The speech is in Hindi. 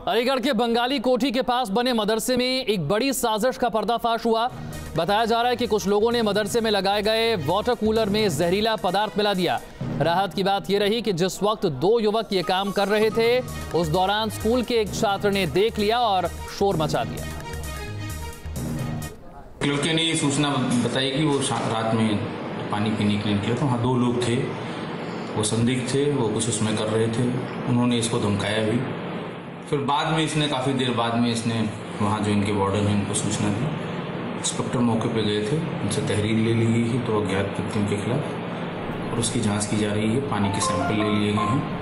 अलीगढ़ के बंगाली कोठी के पास बने मदरसे में एक बड़ी साजिश का पर्दाफाश हुआ। बताया जा रहा है कि कुछ लोगों ने मदरसे में लगाए गए वाटर कूलर में जहरीला पदार्थ मिला दिया। राहत की बात यह रही कि जिस वक्त दो युवक ये काम कर रहे थे उस दौरान स्कूल के एक छात्र ने देख लिया और शोर मचा दिया। लड़के ने ये सूचना बताई कि वो रात में पानी पीने के लिए निकले तो वहाँ दो लोग थे, वो संदिग्ध थे, वो कुछ उसमें कर रहे थे। उन्होंने इसको धमकाया भी। फिर बाद में इसने काफ़ी देर बाद में इसने वहाँ जो इनके वार्डन हैं उनको सूचना दी। इंस्पेक्टर मौके पे गए थे, उनसे तहरीर ले ली गई थी तो अज्ञात व्यक्तियों के खिलाफ और उसकी जांच की जा रही है। पानी के सैंपल ले लिए गए हैं।